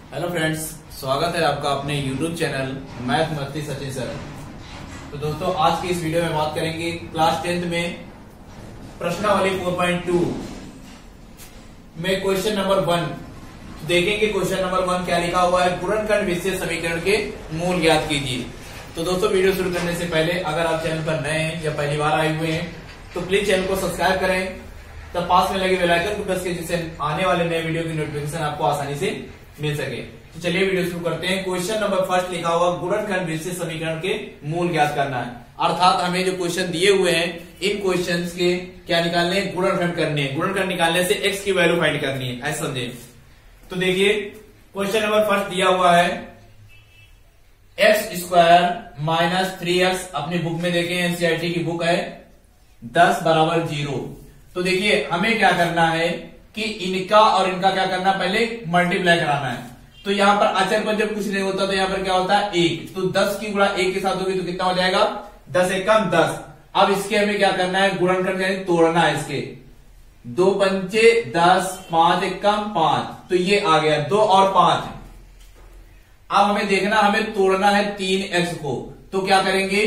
Hello friends, स्वागत है आपका अपने YouTube चैनल मैथ मस्ती सचिन सर। तो दोस्तों, आज की इस वीडियो में बात करेंगे क्लास 10th में प्रश्नावली 4.2 में क्वेश्चन नंबर 1 देखेंगे। क्वेश्चन नंबर 1 क्या लिखा हुआ है, गुणनखंड विशेष समीकरण के मूल ज्ञात कीजिए। तो दोस्तों, वीडियो शुरू करने से पहले अगर आप चैनल पर नए हैं या पहली बार आए हुए हैं तो प्लीज चैनल को सब्सक्राइब करें, तब पास में लगे बेल आइकन को प्रेस कीजिए जिससे आने वाले नए वीडियो की नोटिफिकेशन आपको आसानी से मिल सके। तो चलिए वीडियो शुरू करते हैं। क्वेश्चन नंबर 1 लिखा हुआ गुणनखंड विशेष समीकरण के मूल ज्ञात करना है। अर्थात हमें जो क्वेश्चन दिए हुए हैं इन क्वेश्चंस के क्या निकालने हैं, गुणनखंड करने हैं। गुणनखंड निकालने से x की वैल्यू फाइंड करनी है, ऐसा समझे। तो देखिए क्वेश्चन नंबर 1 दिया हुआ है x² माइनस 3x, अपनी बुक में देखें, एनसीईआरटी की बुक है, 10 बराबर 0। तो देखिए हमें क्या करना है कि इनका और इनका क्या करना, पहले मल्टीप्लाई कराना है। तो यहां पर अचर पर जब कुछ नहीं होता तो यहां पर क्या होता है 1, तो 10 की गुणा 1 के साथ होगी तो कितना हो जाएगा 10 1 10। अब इसके हमें क्या करना है, गुणनखंड यानी तोड़ना है। इसके 2 पंचे 10, 5 1 5, तो ये आ गया 2 और 5। अब हमें देखना, हमें तोड़ना है 3x को। तो क्या करेंगे,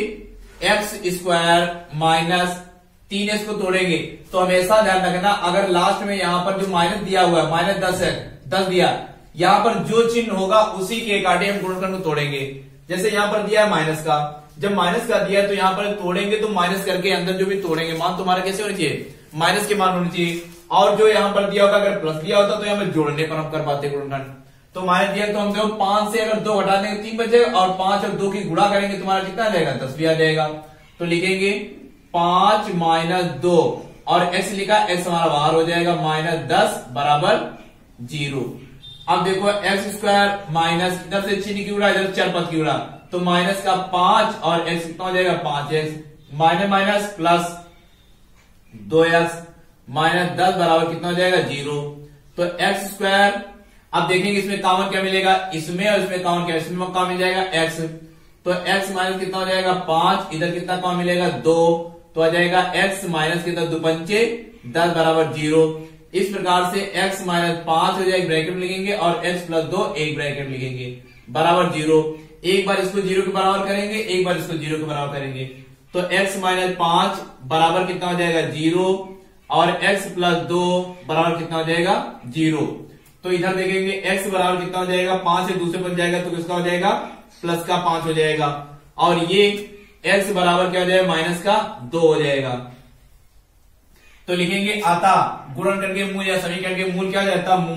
x² माइनस 3x को तोड़ेंगे। तो हमेशा ध्यान रखना, अगर लास्ट में यहां पर जो माइनस दिया हुआ है, माइनस 10 है, 10 दिया, यहां पर जो चिन्ह होगा उसी के अकॉर्डिंग हम गुणनखंड को तोड़ेंगे। जैसे यहां पर दिया है माइनस का, जब माइनस का दिया तो यहां पर तोड़ेंगे तो माइनस करके अंदर जो भी तोड़ेंगे मान तुम्हारा कैसे होना चाहिए, माइनस के मान होने चाहिए। और जो यहां पर दिया होगा, अगर प्लस दिया होता तो यहां पर जोड़ने पर हम कर पाते गुणनखंड। तो माइनस दिया तो हम देखो 5 से अगर 2 हटा देंगे 3 बचेगा, और 5 और 2 की गुणा करेंगे तुम्हारा कितना आ जाएगा, 10 भी आ जाएगा। तो लिखेंगे 5 माइनस 2 और x लिखा, x हमारा बाहर हो जाएगा, माइनस 10 बराबर 0। अब देखो x² माइनस, इधर से चिन्ह की उड़ा, इधर चार पद की उड़ा, तो माइनस का 5 और x कितना हो जाएगा 5x, minus minus plus 2x, minus 10 बराबर कितना हो जाएगा 0। तो x², अब देखेंगे इसमें कॉमन क्या मिलेगा, इसमें और इसमें कॉमन क्या, इसमें कॉमन मिल जाएगा x। तो x माइनस कितना हो जाएगा 5, इधर कितना कॉमन मिलेगा 2, तो आ जाएगा x माइनस कितना 2 पंचे 10 बराबर 0। इस प्रकार से x माइनस 5 हो जाएगा, ब्रैकेट में लिखेंगे, और x प्लस 2 एक ब्रैकेट में लिखेंगे, बराबर 0। एक बार इसको 0 के बराबर करेंगे, एक बार इसको 0 के बराबर करेंगे, तो x माइनस 5 बराबर कितना हो जाएगा 0, और x प्लस 2 बराबर कितना हो जाएगा 0। तो इधर देखेंगे x बराबर कितना हो जाएगा, 5 से दूसरे बन जाएगा तो किसका हो जाएगा, प्लस का 5 हो जाएगा, और ये x बराबर क्या हो जाएगा, माइनस का 2 हो जाएगा। तो लिखेंगे अतः गुणनखंड के मूल या समीकरण के मूल क्या हो जाता है,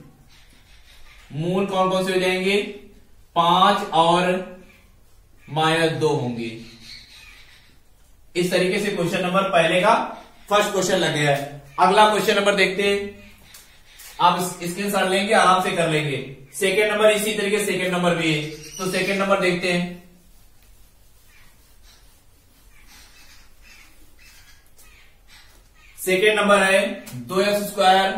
मूल कौन कौन से हो जाएंगे, 5 और माइनस 2 होंगे। इस तरीके से क्वेश्चन नंबर पहले का फर्स्ट क्वेश्चन लग गया है। अगला क्वेश्चन नंबर देखते हैं, आप स्क्रीनशॉट लेंगे आराम से कर लेंगे। सेकेंड नंबर इसी तरीके से सेकेंड नंबर भी है, तो सेकेंड नंबर देखते हैं। सेकेंड नंबर है 2x²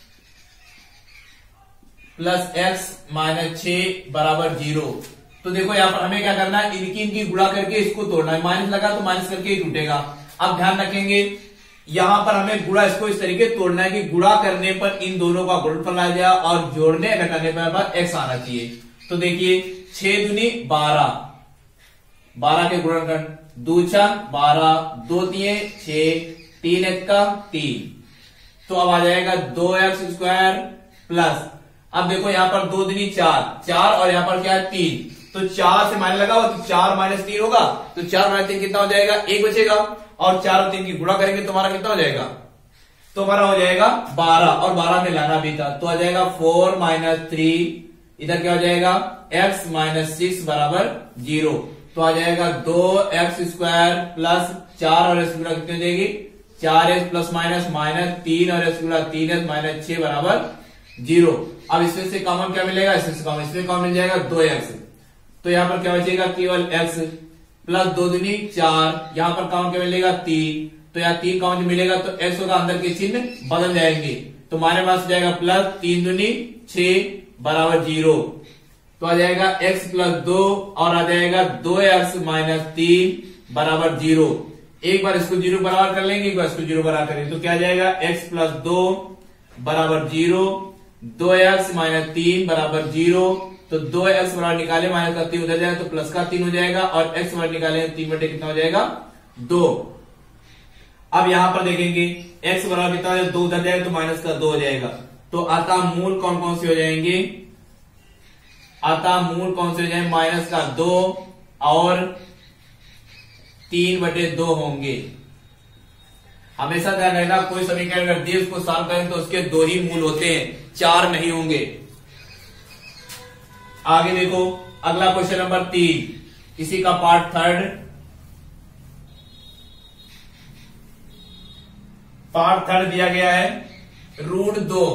प्लस x माइनस 6 बराबर 0। तो देखो यहां पर हमें क्या करना है, इनकी गुणा करके इसको तोड़ना है। माइनस लगा तो माइनस करके ही टूटेगा। अब ध्यान रखेंगे, यहां पर हमें गुणा इसको इस तरीके तोड़ना है कि गुणा करने पर इन दोनों का गुणनफल आ जाए, और जोड़ने घटाने पर x आना चाहिए। तो देखिए 6 दूनी 12, 12 के गुणनखंड, 2 4 12, 2 3 6, 3 1 3। तो अब आ जाएगा 2x² प्लस, अब देखो यहां पर 2 दूनी 4, 4 और यहां पर क्या है 3, तो 4 से माइनस लगा हुआ तो 4 माइनस 3 होगा, तो 4 माइनस 3 कितना हो जाएगा, 1 बचेगा, और 4 और 3 की गुणा करेंगे तो हमारा कितना हो जाएगा, तो हमारा हो जाएगा 12, और 12 में लाना भी था, तो आ जाएगा 4 माइनस 3, इधर क्या हो जाएगा x माइनस 6 बराबर 0। तो आ जाएगा 2x² प्लस 4 और x गुणा कितनी हो जाएगी, 4x प्लस माइनस माइनस 3 और x गुणा 3x माइनस 6 बराबर 0। अब इसमें से कॉमन क्या मिलेगा, इसमें से कॉमन, इसमें कॉमन मिल जाएगा 2x। तो यहां पर क्या बचेगा, केवल x प्लस 2 दूनी 4, यहां पर कॉमन क्या मिलेगा 3, तो यहाँ 3 कॉमन मिलेगा तो x होगा, अंदर के चिन्ह बदल जाएंगे, तो हमारे पास हो जाएगा प्लस 3 दूनी 6 बराबर 0। तो आ जाएगा x प्लस 2 और आ जाएगा 2x माइनस 3 बराबर 0। एक बार इसको 0 बराबर कर लेंगे, एक बार इसको 0 बराबर करेंगे, तो क्या आ जाएगा x प्लस 2 बराबर 0, 2x माइनस 3 बराबर 0। तो 2x बराबर निकाले, माइनस का 3 उधर जाएगा तो प्लस का 3 हो जाएगा, और x बराबर निकाले 3 बटे कितना हो जाएगा 2। अब यहां पर देखेंगे x बराबर कितना हो जाएगा 2 उधर जाएगा तो माइनस का 2 हो जाएगा। तो अतः मूल कौन कौन से हो जाएंगे, अतः मूल कौन से हो जाएंगे, माइनस का 2 और 3 बटे 2 होंगे। हमेशा ध्यान रखना, कोई समीकरण अगर दिए उसको सॉल्व करें तो उसके 2 ही मूल होते हैं, 4 नहीं होंगे। आगे देखो अगला क्वेश्चन नंबर 3, इसी का पार्ट 3। पार्ट 3 दिया गया है √2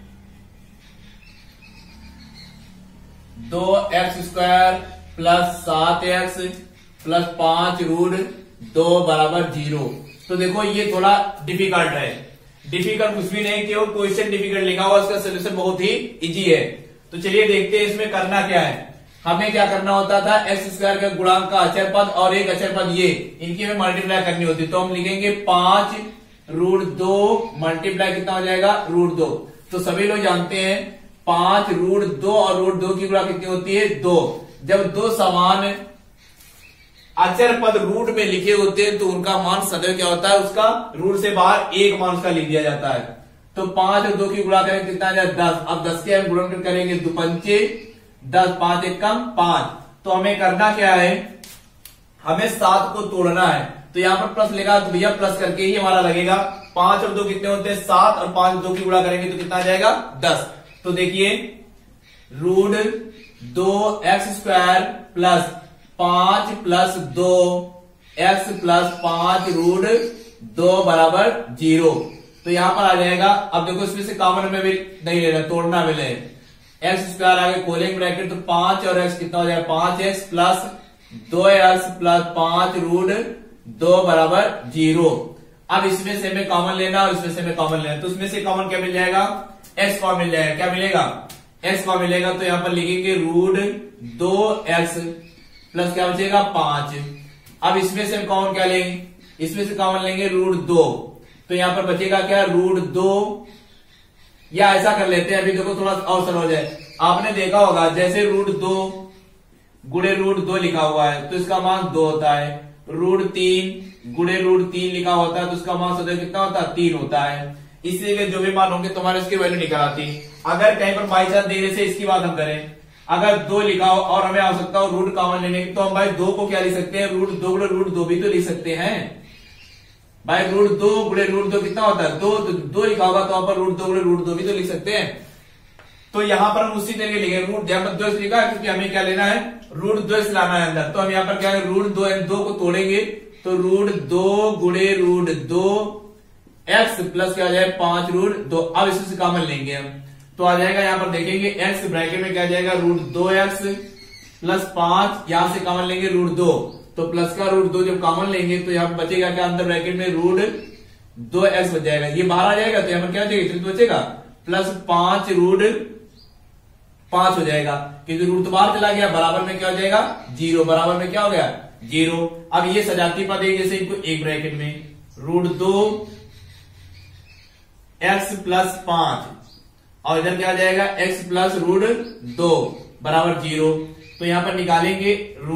2x² प्लस 7x प्लस 5 √2 बराबर 0। तो देखो ये थोड़ा डिफिकल्ट है, डिफिकल्ट कुछ भी नहीं, केवल क्वेश्चन डिफिकल्ट लिखा हुआ, इसका सोल्यूशन बहुत ही इजी है। तो चलिए देखते हैं इसमें करना क्या है। हमें क्या करना होता था, x² का गुणांक का अचर पद और एक अचर पद ये, इनकी हमें मल्टीप्लाई करनी होती। तो हम लिखेंगे 5 √2 मल्टीप्लाई कितना हो जाएगा √2। तो सभी लोग जानते हैं 5 √2 और √2 की गुणा कितनी होती है 2। जब दो समान अचर पद रूट में लिखे होते हैं तो उनका मान सदैव क्या होता है, उसका रूट से बाहर एक मान उसका लिख दिया जाता है। तो 5 और 2 की गुणा करेंगे कितना आ जाए 10। अब 10 के हम गुणन करेंगे 2 पंचे 10, 5 एक कम 5। तो हमें करना क्या है, हमें 7 को तोड़ना है। तो यहाँ पर प्लस लेगा तो भैया प्लस करके ही हमारा लगेगा। 5 और 2 कितने होते हैं 7, और 5 2 की गुणा करेंगे तो कितना आ जाएगा 10। तो देखिए √2x² plus 5 plus 2x plus 5 √2 बराबर 0। तो यहां पर आ जाएगा। अब देखो इसमें से कॉमन में भी नहीं ले रहे, तोड़ना भी ले, x² आगे खोलेंगे ब्रैकेट तो 5 और x कितना हो जाएगा 5x प्लस 2x प्लस 5 √2 बराबर 0। अब इसमें से हमें कॉमन लेना और इसमें से हमें कॉमन लेना, तो इसमें से कॉमन क्या मिल जाएगा, x कॉमन मिल जाएगा। क्या मिलेगा, x कॉमन मिलेगा। तो यहां पर लिखेंगे √2x प्लस क्या बचेगा 5। अब इसमें से हम कॉमन क्या लेंगे, इसमें से कॉमन लेंगे √2। तो यहां पर बचेगा क्या √2, या ऐसा कर लेते हैं, अभी देखो थोड़ा और सरल हो जाए। आपने देखा होगा जैसे √2 गुणे √2 लिखा हुआ है तो इसका मान 2 होता है, √3 गुणे √3 लिखा होता है तो उसका मान सदैव कितना होता है 3 होता है। इसलिए जो भी मान होंगे तुम्हारे उसकी वैल्यू निकल आती। अगर कहीं पर बाई चांस देने से इसकी बात हम करें, अगर 2 लिखा हो और हमें आवश्यकता हो रूट कॉमन लेने की, तो हम भाई 2 को क्या लिख सकते हैं, √2 गुणे √2 भी तो लिख सकते हैं भाई। √2 गुणे √2 कितना होता है 2, तो 2 लिखा होगा तो वहां पर √2 गुणे √2 भी तो लिख सकते हैं। तो यहां पर हम उसी तरीके लिखेंगे, रूट यहाँ पर 2 लिखा है क्योंकि हमें क्या लेना है √2 लाना है अंदर। तो हम यहाँ पर क्या है √2 को तोड़ेंगे तो √2 गुणे √2 x प्लस क्या हो जाए 5 √2। अब इससे कॉमन लेंगे हम तो आ जाएगा, यहां पर देखेंगे x ब्रैकेट में क्या आ जाएगा √2x प्लस 5, यहां से कॉमन लेंगे √2 तो प्लस का √2 जब कॉमन लेंगे तो यहां पर बचेगा क्या अंदर ब्रैकेट में √2x बच जाएगा। ये बाहर आ जाएगा तो यहां पर क्या बचेगा बचेगा प्लस 5 √5 हो जाएगा, क्योंकि रूट तो बाहर चला गया। बराबर में क्या हो जाएगा 0, बराबर में क्या हो गया 0। अब ये सजाती पद है, जैसे इनको एक ब्रैकेट में √2x प्लस 5 और इधर क्या आ जाएगा x प्लस √2 बराबर 0। तो यहां पर निकालेंगे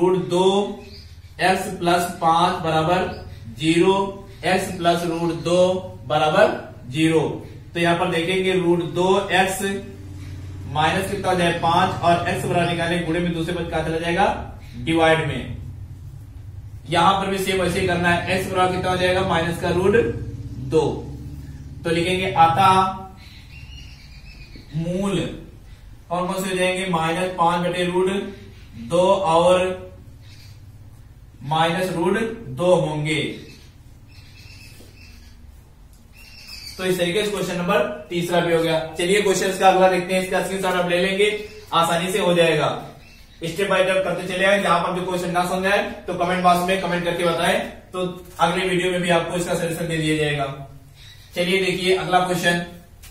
√2x प्लस 5 बराबर 0, x प्लस √2 बराबर 0। तो यहां पर देखेंगे √2x माइनस कितना हो जाए 5 और x बराबर निकालेंगे गुणे में दूसरे पद क्या चला जाएगा डिवाइड में। यहां पर भी सेम वैसे ही करना है, x बराबर कितना हो जाएगा माइनस का √2। तो लिखेंगे अतः मूल कौन कौन से हो जाएंगे -5 बटे √2 और -√2 होंगे। तो इस तरीके से क्वेश्चन नंबर 3 भी हो गया। चलिए क्वेश्चन का अगला देखते हैं, इसका स्क्रीनशॉट आप ले लेंगे, आसानी से हो जाएगा। स्टेप बाय स्टेप करते चले आए। जहां पर भी क्वेश्चन ना समझ आए तो कमेंट बॉक्स में कमेंट करके बताएं, तो अगले वीडियो में भी आपको इसका सोल्यूशन दे दिया जाएगा। चलिए देखिए अगला क्वेश्चन।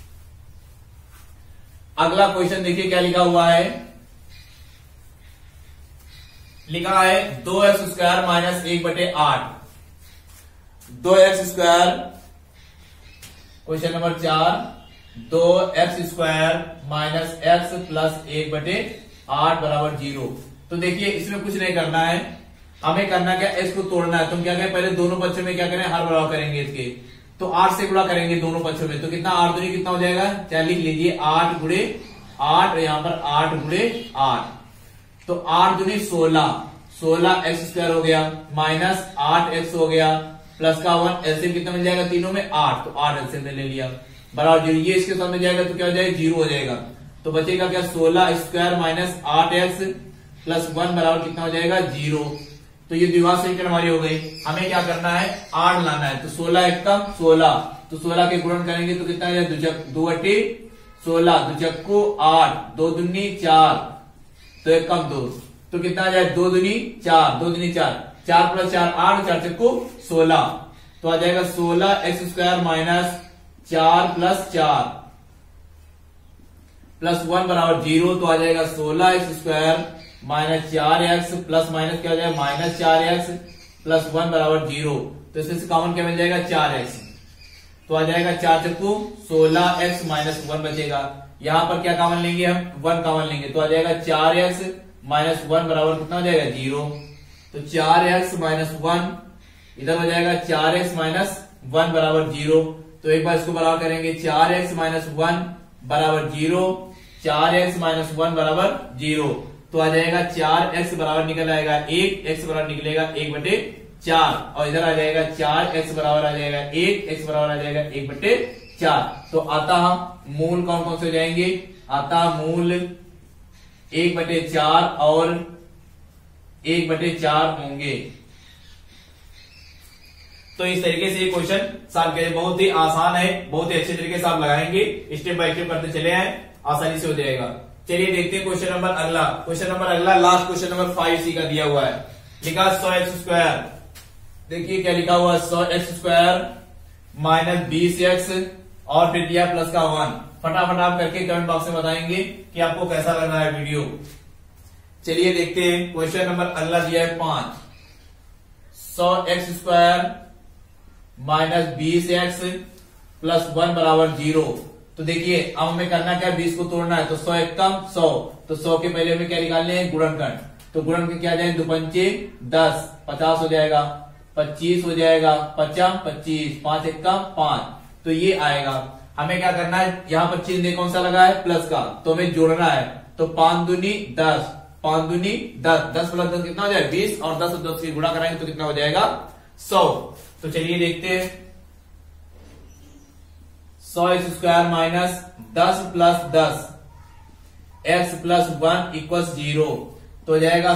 अगला क्वेश्चन देखिए क्या लिखा हुआ है, लिखा है 2x² minus 1/8। 2x², question number 4, 2x² minus x plus 1/8 बराबर 0। तो देखिए इसमें कुछ नहीं करना है, हमें करना क्या, x को तोड़ना है। तुम क्या करें, पहले दोनों पक्षों में क्या करें, हर बराबर करेंगे इसके, तो 8 से गुणा करेंगे दोनों पक्षों में, तो कितना 8 दूनी कितना हो जाएगा, क्या लिख लीजिए 8 गुणे 8 और यहाँ पर 8 गुणे 8, तो 8 दूनी 16x² हो गया माइनस 8x हो गया प्लस का 1, एलसीएम कितना मिल जाएगा तीनों में 8, तो 8 एलसीएम में ले लिया बराबर 0। ये इसके साथ में जाएगा तो क्या हो जाएगा 0 हो जाएगा, तो बचेगा क्या 16² माइनस 8x प्लस 1 बराबर कितना हो जाएगा 0। तो ये द्विघात समीकरण हमारी हो गई। हमें क्या करना है, 8 लाना है, तो 16 एक कम 16, तो 16 के गुणन करेंगे तो कितना हो जाएगा 2/16, 2 चक्कू 8, 2 दूनी 4, तो एक कम 2, तो कितना आ जाएगा 2 दूनी 4, 2 दूनी 4, 4 प्लस 4 8, 4 चक्कू 16, तो आ जाएगा 16x² माइनस 4 प्लस 4 प्लस 1 बराबर 0, तो आ जाएगा 16x² minus 4x plus minus क्या हो जाएगा माइनस 4x प्लस 1 बराबर 0, तो इसमें से कॉमन क्या मिल जाएगा 4x, तो आ जाएगा 4 चक्कू 16x माइनस 1 बचेगा। यहां पर क्या कॉमन लेंगे, हम 1 कॉमन लेंगे, तो आ जाएगा 4x माइनस 1 बराबर कितना हो जाएगा 0, तो 4x माइनस 1 इधर हो जाएगा 4x माइनस 1 बराबर 0, तो एक बार इसको बराबर करेंगे 4x माइनस 1 बराबर 0, 4x माइनस 1 बराबर 0, तो आ जाएगा 4x बराबर निकल आएगा 1, x बराबर निकलेगा 1/4, और इधर आ जाएगा 4x बराबर आ जाएगा 1, x बराबर आ जाएगा 1/4। तो अतः मूल कौन कौन से हो जाएंगे, अतः मूल 1/4 और 1/4 होंगे। तो इस तरीके से ये क्वेश्चन सॉल्व करें, बहुत ही आसान है, बहुत ही अच्छे तरीके से आप लगाएंगे, स्टेप बाय स्टेप करते चले आए, आसानी से हो जाएगा। चलिए देखते हैं क्वेश्चन नंबर अगला। क्वेश्चन नंबर अगला लास्ट क्वेश्चन नंबर 5C का दिया हुआ है, लिखा 100x²। देखिए क्या लिखा हुआ है, 100x² माइनस 20x और फिर दिया प्लस का 1। फटाफट आप करके कमेंट बॉक्स में बताएंगे कि आपको कैसा लग रहा है वीडियो। चलिए देखते हैं क्वेश्चन नंबर अगला दिया है 5, 100x² माइनस 20x प्लस 1 बराबर 0। तो देखिए अब हमें करना क्या, 20 को तोड़ना है, तो 100 एक कम 100, तो 100 के पहले हमें क्या निकालने हैं गुणनखंड, तो गुणनखंड क्या जाए 2 पंचे 10, 50 हो जाएगा, 25 हो जाएगा, 50 25, 5 एक कम 5, तो ये आएगा। हमें क्या करना है, यहाँ पर चिन्ह कौन सा लगा है प्लस का, तो हमें जोड़ना है, तो 5 दूनी 10, 5 दूनी 10, 10 प्लस 10 कितना हो जाएगा 20, और 10 और 10 की गुणा कराएंगे तो कितना हो जाएगा 100। तो चलिए देखते हैं, 100x² minus 10 plus 10 x plus 1 equal 0, तो हो जाएगा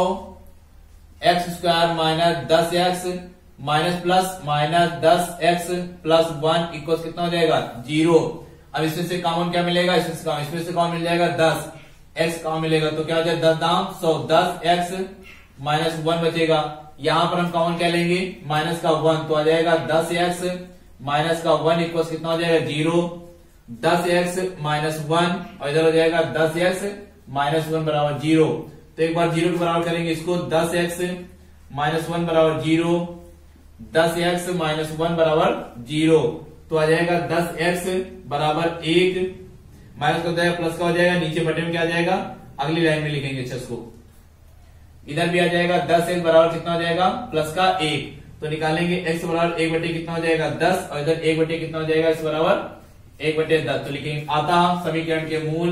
100x² minus 10x minus plus minus 10x plus 1 equal कितना हो जाएगा 0। अब इसमें से कॉमन क्या मिलेगा, इसमें से कॉमन मिल जाएगा 10, x कॉमन मिलेगा, तो क्या हो जाएगा 10 दाम 100, 10x माइनस 1 बचेगा। यहां पर हम कॉमन क्या लेंगे माइनस का 1, तो आ जाएगा 10x माइनस का 1 इक्वल कितना हो जाएगा 0, 10x माइनस 1 और इधर हो जाएगा 10x माइनस 1 बराबर 0। तो एक बार 0 के बराबर करेंगे इसको, 10x माइनस 1 बराबर 0, 10x माइनस 1 बराबर 0, तो आ जाएगा 10x बराबर 1, माइनस का हो जाएगा प्लस का हो जाएगा, नीचे बटे में क्या आ जाएगा अगली लाइन में लिखेंगे 6 को, इधर भी आ जाएगा 10x बराबर कितना हो जाएगा प्लस का 1, तो निकालेंगे x बराबर 1/, कितना हो जाएगा 10, और इधर 1/, कितना हो जाएगा x बराबर 1/10, तो लिखेंगे अतः समीकरण के मूल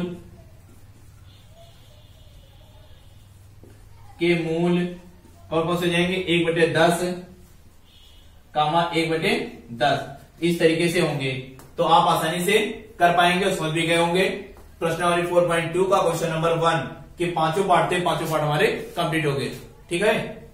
कौन कौन से जाएंगे 1/10 कामा 1/10, इस तरीके से होंगे, तो आप आसानी से कर पाएंगे और समझ भी गए होंगे। प्रश्नावली 4.2 का क्वेश्चन नंबर 1 के 5 पार्ट थे, 5 पार्ट हमारे कंप्लीट हो गए। ठीक है।